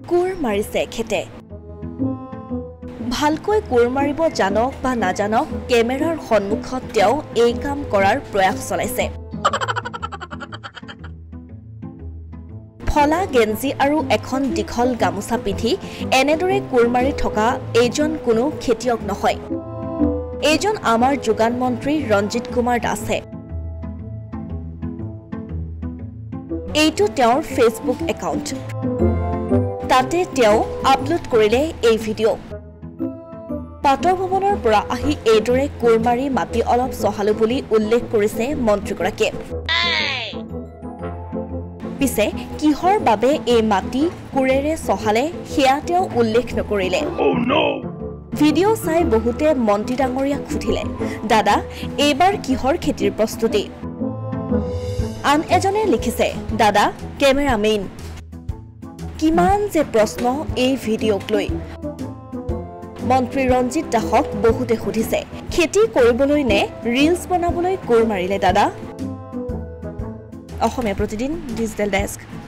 কোৰ মাৰিছে খেতে ভালকৈ কোৰ মাৰিব জানক বা নাজানক কেমেৰাৰ সন্মুখত তেওঁ এই কাম কৰাৰ প্ৰয়াস চলাইছে ফলা গেঞ্জি আৰু এখন দীঘল গামোচা পিন্ধি এনেদৰে কোৰ মাৰি থকা এইজন কোনো খেতিয়ক নহয় এইজন আমাৰ যোগান মন্ত্ৰী ৰঞ্জিত কুমাৰ দাসে এইটো তেওঁৰ ফেসবুক একাউণ্ট তাতে তেওঁ আপলোড কৰিলে এই ভিডিঅ পাটৰ ভৱনৰ পৰা আহি এইদৰে কোৰ মাৰি মাটি অলপ সহালো বুলি উল্লেখ কৰিছে মন্ত্ৰীগৰাকীয়ে পিছে কিহৰ বাবে এই মাটি কুৰেৰে সহালে হেয়া তেওঁ উল্লেখ নকৰিলে ভিডিঅ চাই বহুতে মন্ত্ৰী ডাঙৰীয়াক খুধিলে দাদা এইবাৰ কিহৰ খেতিৰ প্ৰস্তুতি আন এজনে লিখিছে দাদা কেমেৰামেন কিমান যে প্ৰশ্ন এই ভিডিঅক লৈ মন্ত্ৰী ৰঞ্জিত দাসক বহুতে খুধিছে খেতি কৰিবলৈ নে ৰিলছ বনাবলৈ কোৰ মাৰিলে দাদা অসমীয়া প্ৰতিদিন ডিজিটেল ডেস্ক